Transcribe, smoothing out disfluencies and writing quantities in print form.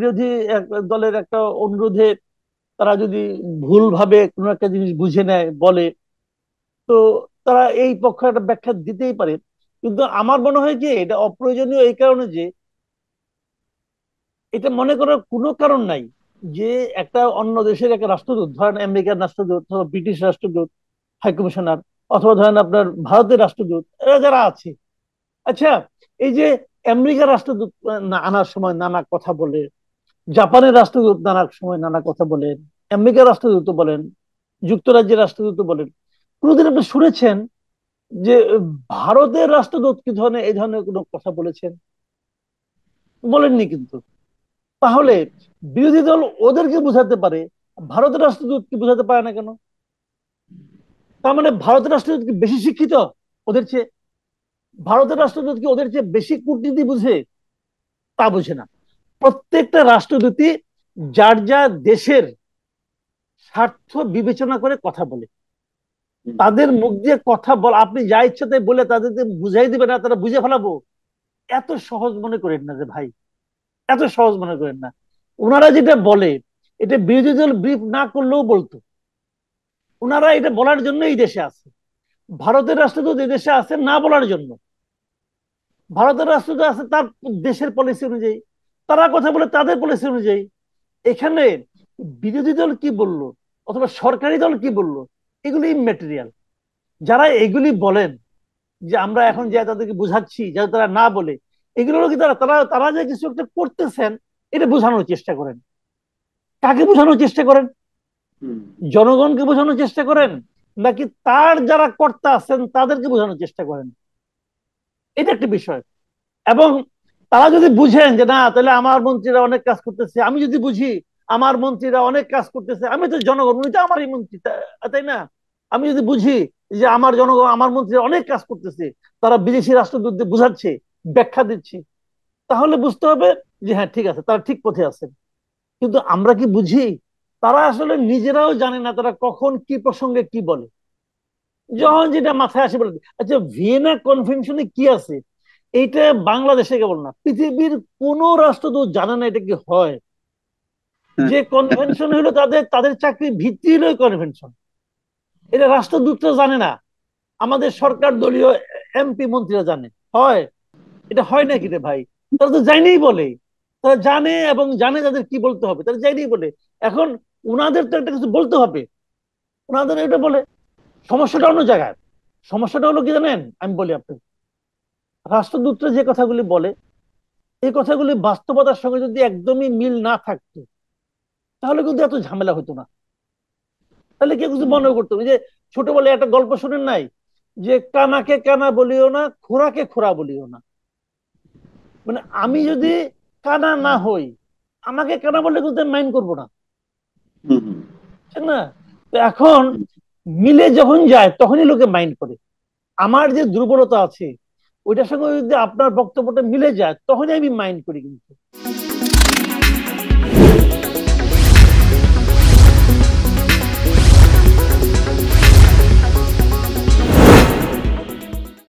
বিরোধী এক দলের একটা অনুরোধে তারা যদি ভুলভাবে কোনো একটা জিনিস বুঝে নেয় বলে, তো তারা এই পক্ষে একটা ব্যাখ্যা দিতেই পারে। কিন্তু আমার মনে হয় যে এটা অপ্রয়োজনীয় এই কারণে যে এটা মনে করার কোনো কারণ নাই যে একটা অন্য দেশের একটা রাষ্ট্রদূত, ধরেন আমেরিকার রাষ্ট্রদূত অথবা ব্রিটিশ রাষ্ট্রদূত, হাইকমিশনার, অথবা ধরেন আপনার ভারতের রাষ্ট্রদূত, এরা যারা আছে, আচ্ছা, এই যে আমেরিকার রাষ্ট্রদূত আনার সময় নানা কথা বলে, জাপানের রাষ্ট্রদূত নানা সময় নানা কথা বলেন, আমেরিকার রাষ্ট্রদূত বলেন, যুক্তরাজ্যের রাষ্ট্রদূত বলেন, কোনোদিন আপনি শুনেছেন যে ভারতের রাষ্ট্রদূত কি ধরনের এই ধরনের কোনো কথা বলেছেন? বলেননি কিন্তু। তাহলে বিরোধী দল ওদেরকে বুঝাতে পারে, ভারতের রাষ্ট্রদূত কি বুঝাতে পারে না কেন? তার মানে ভারতের রাষ্ট্রদূত কি বেশি শিক্ষিত ওদের চেয়ে? ভারতের রাষ্ট্রদূত কি ওদের চেয়ে বেশি কূটনীতি বুঝে? তা বুঝে না। প্রত্যেকটা রাষ্ট্রদূতই যার যার দেশের স্বার্থ বিবেচনা করে কথা বলে। তাদের মুখ দিয়ে কথা বল, আপনি যা ইচ্ছা তাই বলে তাদেরকে বুঝাই দিবে না, তারা বুঝে ফেলাবো, এত সহজ মনে করেন না যে ভাই, এত সহজ মনে করেন না। ওনারা যেটা বলে এটা বিরোধী দল ব্রিফ না করলেও বলতো। ওনারা এটা বলার জন্য এই দেশে আছে। ভারতের রাষ্ট্রদূত এই দেশে আছে না বলার জন্য। ভারতের রাষ্ট্রদূত আছে তার দেশের পলিসি অনুযায়ী, তারা কথা বলে তাদের পলিসি অনুযায়ী। এখানে বিরোধী দল কি বললো অথবা সরকারি দল কি বললো, এগুলি ইম্যাটেরিয়াল। যারা এগুলি বলেন যে আমরা এখন যে তাদেরকে বুঝাচ্ছি যাতে তারা না বলে, এগুলো কি তারা তারা তারা যে কিছু একটা করতেছেন এটা বোঝানোর চেষ্টা করেন। কাকে বোঝানোর চেষ্টা করেন? জনগণকে বোঝানোর চেষ্টা করেন, নাকি তার যারা কর্তা আছেন তাদেরকে বোঝানোর চেষ্টা করেন? এটা একটা বিষয়। এবং তারা যদি বুঝেন যে না তাহলে আমার মন্ত্রীরা অনেক কাজ করতেছে, আমি যদি বুঝি আমার মন্ত্রীরা অনেক কাজ করতেছে, আমি তো জনগণ, উনি তো আমারই মন্ত্রী, তাই না? আমি যদি বুঝি যে আমার জনগণ আমার মন্ত্রীরা অনেক কাজ করতেছে, তারা বিদেশি রাষ্ট্রদূতদের বুঝাচ্ছে, ব্যাখ্যা দিচ্ছে, তাহলে বুঝতে হবে যে হ্যাঁ ঠিক আছে, তারা ঠিক পথে আছে। কিন্তু আমরা কি বুঝি? তারা আসলে নিজেরাও জানে না তারা কখন কি প্রসঙ্গে কি বলে, যখন যেটা মাথায় আসে বলে। আচ্ছা, ভিয়েনা কনভেনশনে কি আছে এইটা বাংলাদেশে কেবল না, পৃথিবীর কোন রাষ্ট্রদূত জানে না এটা কি হয়। যে কনভেনশন হলো তাদের তাদের চাকরির ভিত্তি হলো কনভেনশন, এটা রাষ্ট্রদূতরা জানে না, আমাদের সরকার দলীয় এমপি মন্ত্রীরা জানে। হয়? এটা হয় নাকি রে ভাই? তারা তো জানেই বলে, তারা জানে এবং জানে তাদের কি বলতে হবে, তারা জানেই বলে। এখন উনাদের তো একটা কিছু বলতে হবে, উনাদের এটা বলে। সমস্যাটা অন্য জায়গায়। সমস্যাটা হলো কি জানেন, আমি বলি আপনাকে, রাষ্ট্রদূতরা যে কথাগুলি বলে এই কথাগুলি বাস্তবতার সঙ্গে যদি একদমই মিল না থাকতো তাহলে কিন্তু এত ঝামেলা হতো না। তাহলে কেউ কিছু মনে করতো না। যে ছোটবেলায় একটা গল্প শুনেন নাই, যে কানাকে কানা বলিও না, খোড়াকে খোড়া বলিও না। মানে আমি যদি কানা না হই, আমাকে কানা বললে কিন্তু মাইন্ড করবো না, ঠিক না? তো এখন মিলে যখন যায় তখনই লোকে মাইন্ড করে। আমার যে দুর্বলতা আছে ওইটার সঙ্গে যদি আপনার বক্তব্যটা মিলে যায় তখনই আমি মাইন্ড করি কিন্তু।